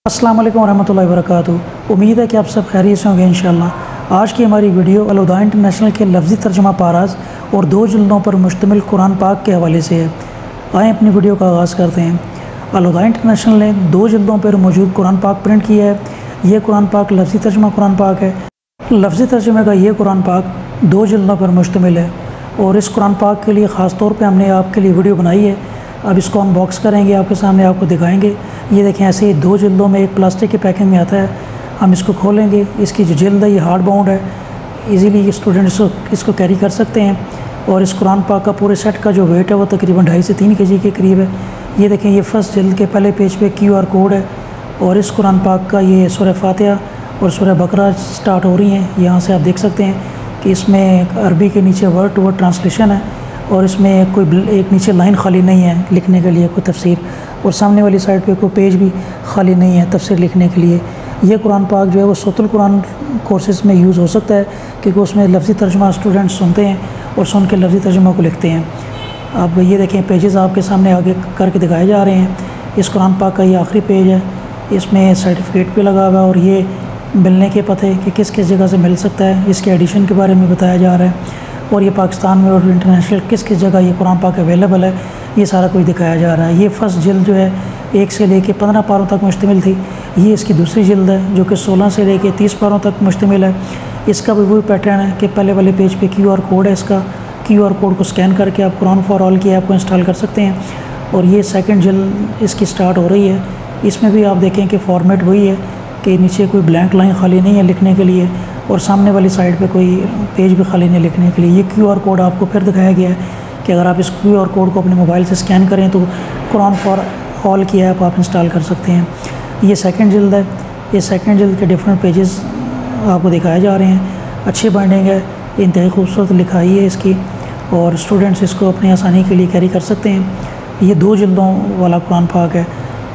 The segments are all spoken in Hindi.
अस्सलाम वालेकुम रहमतुल्लाहि व बरकातुहू। उम्मीद है कि आप सब खैरियत से होंगे इंशाअल्लाह। आज की हमारी वीडियो अल-हुदा इंटरनेशनल के लफ्ज़ी तर्जुमा पाराज और 2 जिल्दों पर मुश्तमिल कुरान पाक के हवाले से है। आए अपनी वीडियो का आगाज़ करते हैं। अल-हुदा इंटरनेशनल ने 2 जिल्दों पर मौजूद कुरान पाक प्रिंट किया है। ये कुरान पाक लफ्ज़ी तर्जुमा कुरान पाक है। लफ्ज़ी तर्जुमे का ये कुरान पाक 2 जिल्दों पर मुश्तमिल है और इस कुरान पाक के लिए ख़ास तौर पे हमने आपके लिए वीडियो बनाई है। अब इसको अनबॉक्स करेंगे, आपके सामने आपको दिखाएंगे। ये देखें, ऐसे ही 2 जिल्दों में एक प्लास्टिक के पैकिंग में आता है। हम इसको खोलेंगे। इसकी जो जिल्द है ये हार्ड बाउंड है, इजीली स्टूडेंट इसको कैरी कर सकते हैं। और इस कुरान पाक का पूरे सेट का जो वेट है वो तकरीबन 2.5 से 3 kg के करीब है। ये देखें, ये फर्स्ट जिल्द के पहले पेज पे QR कोड है और इस कुरान पाक का ये सूरह फातिहा और सूरह बकरा स्टार्ट हो रही हैं। यहाँ से आप देख सकते हैं कि इसमें अरबी के नीचे वर्ड टू वर्ड ट्रांसलेशन है और इसमें कोई एक नीचे लाइन खाली नहीं है लिखने के लिए कोई तफसीर, और सामने वाली साइड पे कोई पेज भी खाली नहीं है तफसीर लिखने के लिए। ये कुरान पाक जो है वो सूरतुल कुरान कोर्सेज़ में यूज़ हो सकता है क्योंकि उसमें लफ्ज़ी तर्जुमा स्टूडेंट्स सुनते हैं और सुन के लफ्ज़ी तर्जुमा को लिखते हैं। अब ये देखें, पेजेस आपके सामने आगे करके दिखाए जा रहे हैं। इस कुरान पाक का ये आखिरी पेज है, इसमें सर्टिफिकेट भी लगा हुआ है और ये मिलने के पते कि किस किस जगह से मिल सकता है, इसके एडिशन के बारे में बताया जा रहा है और ये पाकिस्तान में और इंटरनेशनल किस किस जगह ये कुरान पाक अवेलेबल है, ये सारा कुछ दिखाया जा रहा है। ये फर्स्ट जिल्द जो है 1 से लेके 15 पारों तक मुश्तमिल थी। ये इसकी दूसरी जिल्द है जो कि 16 से लेके 30 पारों तक मुश्तमिल है। इसका भी वही पैटर्न है कि पहले वाले पेज पे QR कोड है। इसका QR कोड को स्कैन करके आप कुरान फॉर ऑल की ऐप को इंस्टॉल कर सकते हैं। और ये सेकंड जिल्द इसकी स्टार्ट हो रही है। इसमें भी आप देखें कि फॉर्मेट वही है कि नीचे कोई ब्लैंक लाइन खाली नहीं है लिखने के लिए और सामने वाली साइड पे कोई पेज भी खाली नहीं लिखने के लिए। ये QR कोड आपको फिर दिखाया गया है कि अगर आप इस QR कोड को अपने मोबाइल से स्कैन करें तो कुरान फॉर ऑल की ऐप आप इंस्टॉल कर सकते हैं। ये सेकंड जिल्द है। ये सेकंड जिल्द के डिफरेंट पेजेस आपको दिखाए जा रहे हैं। अच्छी बाइंडिंग है, इंतहाई खूबसूरत लिखाई है इसकी और स्टूडेंट्स इसको अपनी आसानी के लिए कैरी कर सकते हैं। ये 2 जिल्दों वाला कुरान पाक है।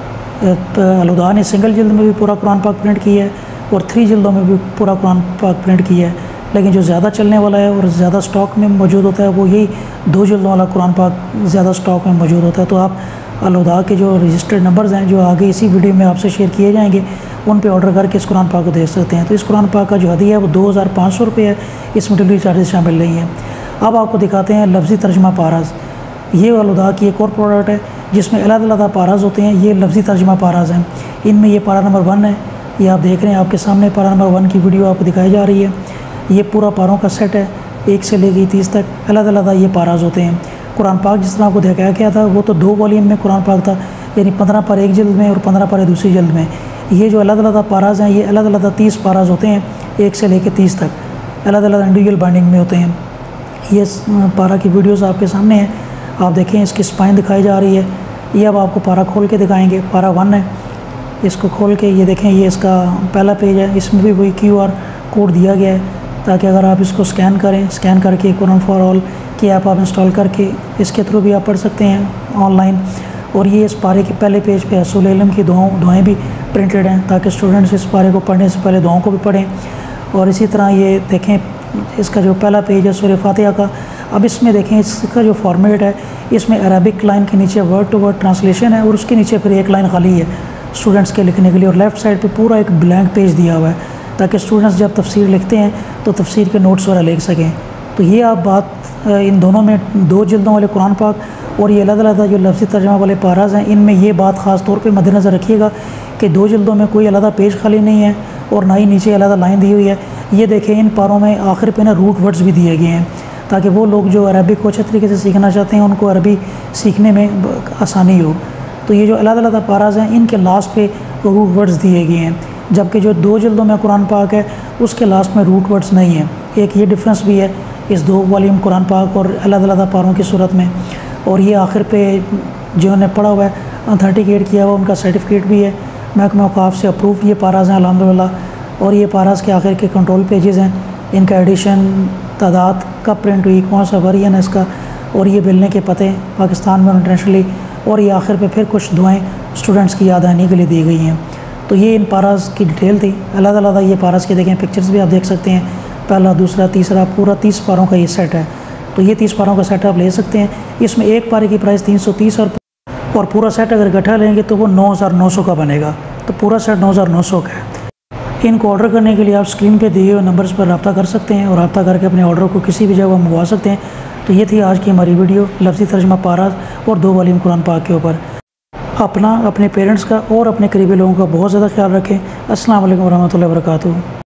अल-हुदा ने सिंगल जिल्द में भी पूरा कुरान पाक प्रिंट किया है और 3 जिल्दों में भी पूरा कुरान पाक प्रिंट किया है, लेकिन जो ज़्यादा चलने वाला है और ज़्यादा स्टॉक में मौजूद होता है वो यही 2 जिल्दों वाला कुरान पाक ज़्यादा स्टॉक में मौजूद होता है। तो आप अल-हुदा के जो रजिस्टर्ड नंबर्स हैं जो आगे इसी वीडियो में आपसे शेयर किए जाएंगे उन पे ऑर्डर करके इस कुरान पाक को देख सकते हैं। तो इस कुरान पाक का जो हदिया है वो 2500 रुपये है, इसमें डिलीवरी चार्जेस शामिल नहीं है। अब आपको दिखाते हैं लफ्ज़ी तर्जुमा पाराज। ये अल-हुदा की एक और प्रोडक्ट है जिसमें अलग-अलग पाराज होते हैं। ये लफ्ज़ी तर्जुमा पाराज हैं। इनमें ये पारा नंबर 1 है, ये आप देख रहे हैं आपके सामने पारा नंबर 1 की वीडियो आपको दिखाई जा रही है। ये पूरा पारों का सेट है, 1 से लेकर 30 तक अलग-अलग ये पाराज होते हैं। कुरान पाक जिस तरह आपको दिखाया गया था वो तो 2 वॉल्यूम में कुरान पाक था, यानी 15 पारे एक जिल्द में और 15 पारे दूसरी जिल्द में। ये जो अलग-अलग पाराज हैं ये अलग-अलग 30 पाराज होते हैं, 1 से लेकर 30 तक अलग-अलग इंडिविजुअल बाइंडिंग में होते हैं। ये पारा की वीडियोज़ आपके सामने हैं, आप देखें इसकी स्पाइन दिखाई जा रही है। ये अब आपको पारा खोल के दिखाएंगे। पारा 1 है, इसको खोल के ये देखें, ये इसका पहला पेज है। इसमें भी वही QR कोड दिया गया है ताकि अगर आप इसको स्कैन करें, स्कैन करके कुरान फॉर ऑल की ऐप आप इंस्टॉल करके इसके थ्रू भी आप पढ़ सकते हैं ऑनलाइन। और ये इस पारे के पहले पेज पे रसूल इल्म की दुआएँ भी प्रिंटेड हैं ताकि स्टूडेंट्स इस पारे को पढ़ने से पहले दुआओं को भी पढ़ें। और इसी तरह ये देखें, इसका जो पहला पेज है सूरह फातिहा का। अब इसमें देखें इसका जो फॉर्मेट है, इसमें अरबिक लाइन के नीचे वर्ड टू वर्ड ट्रांसलेशन है और उसके नीचे फिर एक लाइन खाली है स्टूडेंट्स के लिखने के लिए और लेफ़्ट साइड पे पूरा एक ब्लैंक पेज दिया हुआ है ताकि स्टूडेंट्स जब तफसीर लिखते हैं तो तफसीर के नोट्स वगैरह लिख सकें। तो ये आप बात इन दोनों में 2 जिल्दों वाले कुरान पाक और ये अलग-अलग जो लफ्ज़ी तर्जुमा वाले पाराज हैं इनमें ये बात ख़ास तौर पे मद्देनज़र रखिएगा कि 2 जिल्दों में कोई अलग पेज खाली नहीं है और ना ही नीचे अलग लाइन दी हुई है। ये देखें, इन पारों में आखिर पे ना रूट वर्ड्स भी दिए गए हैं ताकि वो लोग जो अरबिक को अच्छे तरीके से सीखना चाहते हैं उनको अरबी सीखने में आसानी हो। तो ये जो अलग-अलग पाराज हैं इनके लास्ट पे रूट वर्ड्स दिए गए हैं, जबकि जो 2 जिल्दों में कुरान पाक है उसके लास्ट में रूट वर्ड्स नहीं है। एक ये डिफरेंस भी है इस 2 वॉल्यूम कुरान पाक और अलग-अलग पारों की सूरत में। और ये आखिर पे जिन्होंने पढ़ा हुआ है, ऑथेंटिकेट किया हुआ, उनका सर्टिफिकेट भी है, महकमा औक़ाफ़ से अप्रूव ये पाराज हैं अल्हम्दुलिल्लाह। और ये पाराज के आखिर के कंट्रोल पेजेस हैं, इनका एडिशन, तादाद कब प्रिंट हुई, कौन सा वर्जन है इसका, और ये मिलने के पते पाकिस्तान में इंटरनेशनली। और ये आखिर पे फिर कुछ दुआएं स्टूडेंट्स की याद आने के लिए दी गई हैं। तो ये इन पाराज की डिटेल थी। अलग-अलग ये पाराज के देखें पिक्चर्स भी आप देख सकते हैं, पहला, दूसरा, तीसरा, पूरा 30 पारों का ये सेट है। तो ये 30 पारों का सेट आप ले सकते हैं। इसमें एक पारे की प्राइस 330 और पूरा सेट अगर इकट्ठा लेंगे तो वो 9900 का बनेगा। तो पूरा सेट 9,900 का है। इनको ऑर्डर करने के लिए आप स्क्रीन पे दिए हुए नंबर्स पर रब्ता कर सकते हैं और रब्ता करके अपने ऑर्डर को किसी भी जगह मंगवा सकते हैं। तो ये थी आज की हमारी वीडियो लफ्ज़ी तर्जुमा पाराज और 2 वालीम कुरान पाक के ऊपर। अपना, अपने पेरेंट्स का और अपने करीबी लोगों का बहुत ज़्यादा ख्याल रखें। अस्सलाम वालेकुम रहमतुल्लाहि व बरकातुहू।